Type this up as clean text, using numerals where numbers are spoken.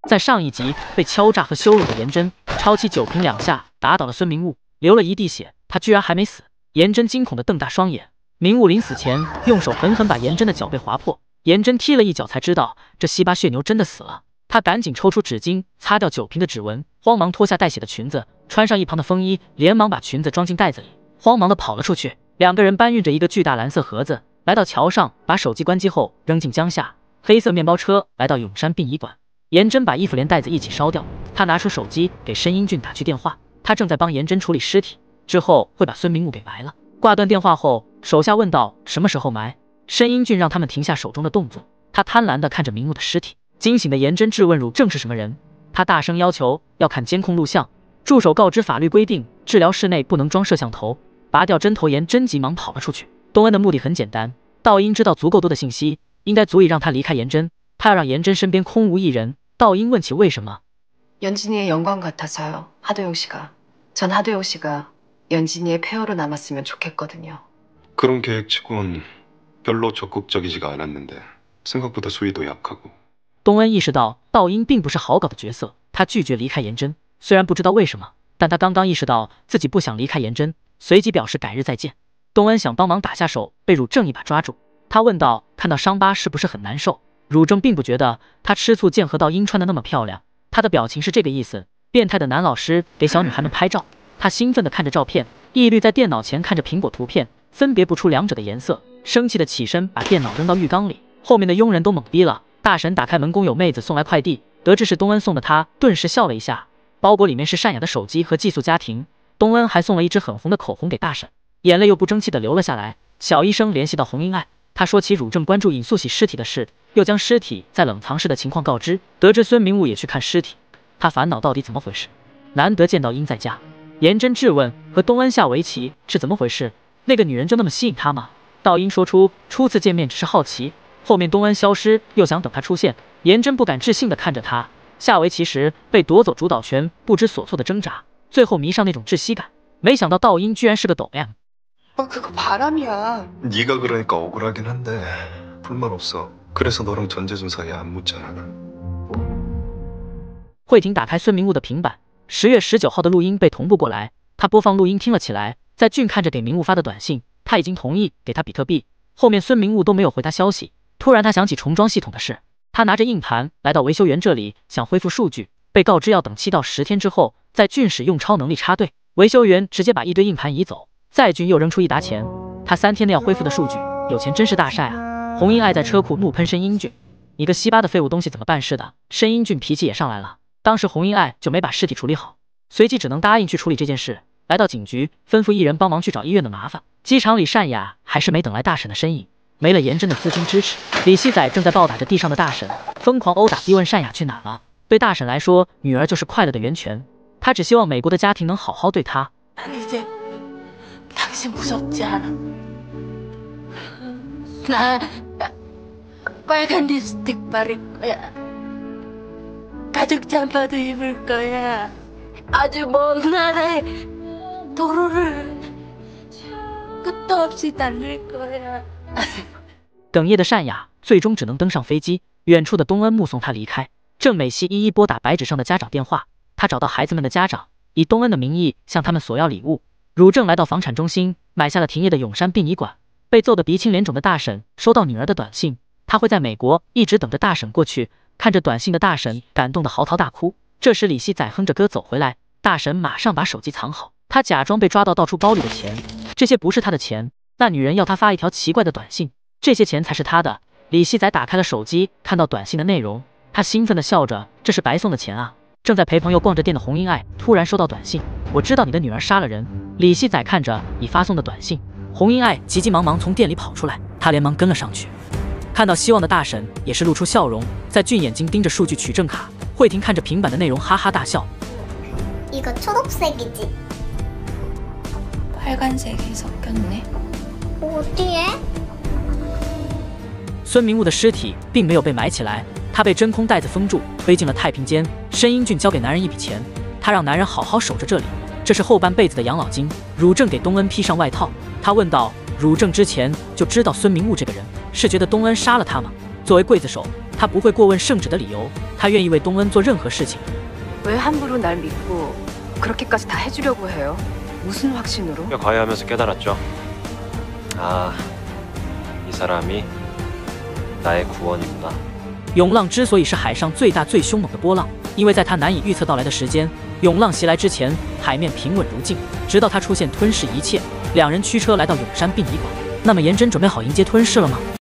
在上一集被敲诈和羞辱的颜真，抄起酒瓶2下打倒了孙明悟，流了一地血，他居然还没死。颜真惊恐地瞪大双眼，明悟临死前用手狠狠把颜真的脚背划破，颜真踢了一脚才知道这西巴血牛真的死了。他赶紧抽出纸巾擦掉酒瓶的指纹，慌忙脱下带血的裙子，穿上一旁的风衣，连忙把裙子装进袋子里，慌忙地跑了出去。2个人搬运着一个巨大蓝色盒子，来到桥上，把手机关机后扔进江下。黑色面包车来到永山殡仪馆，颜真把衣服连袋子一起烧掉。他拿出手机给申英俊打去电话，他正在帮颜真处理尸体，之后会把孙明悟给埋了。挂断电话后，手下问道什么时候埋。申英俊让他们停下手中的动作，他贪婪地看着明悟的尸体。惊醒的颜真质问汝正是什么人，他大声要求要看监控录像。助手告知法律规定，治疗室内不能装摄像头。拔掉针头，颜真急忙跑了出去。东恩的目的很简单，道英知道足够多的信息，应该足以让他离开颜真。他要让颜真身边空无一人。道英问起为什么， 연진이의 영광 같아서요. 하도영 씨가. 전 하도영 씨가 연진이의 폐허로 남았으면 좋겠거든요. 그런 계획치곤 별로 적극적이지가 않았는데 생각보다 수위도 약하고. 东恩意识到道英并不是好搞的角色，他拒绝离开颜真，虽然不知道为什么，但他刚刚意识到自己不想离开颜真，随即表示改日再见。东恩想帮忙打下手，被汝正一把抓住。他问道看到伤疤是不是很难受。汝正并不觉得他吃醋见何道英穿的那么漂亮，他的表情是这个意思。变态的男老师给小女孩们拍照，他兴奋地看着照片，一律在电脑前看着苹果图片，分别不出2者的颜色，生气地起身把电脑扔到浴缸里。后面的佣人都懵逼了。大婶打开门，工友妹子送来快递，得知是东恩送的，他顿时笑了一下。包裹里面是善雅的手机和寄宿家庭，东恩还送了一支很红的口红给大婶，眼泪又不争气地流了下来。小医生联系到洪英爱，他说起汝正关注尹素喜尸体的事，又将尸体在冷藏室的情况告知，得知孙明悟也去看尸体，他烦恼到底怎么回事。难得见到英在家，颜真质问和东恩下围棋是怎么回事，那个女人就那么吸引他吗？道英说出初次见面只是好奇，后面东恩消失又想等他出现，颜真不敢置信地看着他。下围棋时被夺走主导权，不知所措的挣扎，最后迷上那种窒息感。没想到道英居然是个抖 M。 그거 바람이야. 네가 그러니까 억울하긴 한데 불만 없어. 그래서 너랑 전재준 사이에 안 묻잖아. 慧婷打开孙明悟的平板，10月19号的录音被同步过来，他播放录音听了起来。在俊看着给明悟发的短信，他已经同意给他比特币。后面孙明悟都没有回他消息。突然他想起重装系统的事，他拿着硬盘来到维修员这里，想恢复数据，被告知要等7到10天之后，在俊使用超能力插队。维修员直接把一堆硬盘移走，在俊又扔出一沓钱，他3天内要恢复的数据，有钱真是大晒啊！洪英爱在车库怒喷申英俊，你个西巴的废物东西怎么办事的？申英俊脾气也上来了。当时洪英爱就没把尸体处理好，随即只能答应去处理这件事。来到警局，吩咐一人帮忙去找医院的麻烦。机场里善雅还是没等来大婶的身影，没了颜真的资金支持，李希仔正在暴打着地上的大婶，疯狂殴打逼问善雅去哪了。对大婶来说，女儿就是快乐的源泉，她只希望美国的家庭能好好对她。 이제 당신 무섭지 않아. 나 빨간 립스틱 바를 거야. 가죽 잠바도 입을 거야. 아주 먼 나라의 도로를 끝도 없이 달릴 거야. 哽咽的善雅最终只能登上飞机，远处的东恩目送她离开。郑美熙一一拨打白纸上的家长电话，她找到孩子们的家长，以东恩的名义向他们索要礼物。汝正来到房产中心，买下了停业的永山殡仪馆。被揍得鼻青脸肿的大婶收到女儿的短信，她会在美国一直等着大婶过去。看着短信的大婶感动得嚎啕大哭。这时李希仔哼着歌走回来，大婶马上把手机藏好，她假装被抓到倒出包里的钱，这些不是她的钱。那女人要她发一条奇怪的短信，这些钱才是她的。李希仔打开了手机，看到短信的内容，他兴奋地笑着，这是白送的钱啊！正在陪朋友逛着店的洪英爱突然收到短信，我知道你的女儿杀了人。李希仔看着已发送的短信，洪英爱急急忙忙从店里跑出来，他连忙跟了上去。看到希望的大婶也是露出笑容，在俊眼睛盯着数据取证卡。慧婷看着平板的内容哈哈大笑。 이거 초록색이지? 빨간색이 섞였네. 어디에? 孙明悟的尸体并没有被埋起来，他被真空袋子封住，推进了太平间。申英俊交给男人一笔钱，他让男人好好守着这里，这是后半辈子的养老金。汝正给东恩披上外套，他问道：“汝正之前就知道孙明悟这个人，是觉得东恩杀了他吗？”作为刽子手， 他不会过问圣旨的理由，他愿意为东恩做任何事情。 왜 함부로 날 믿고 그렇게까지 다 해주려고 해요? 무슨 확신으로? 과외하면서 깨달았죠. 아, 이 사람이 나의 구원이구나. 涌浪之所以是海上最大最凶猛的波浪，因为在它难以预测到来的时间，涌浪袭来之前，海面平稳如镜，直到它出现吞噬一切。两人驱车来到永山殡仪馆。那么颜真准备好迎接吞噬了吗？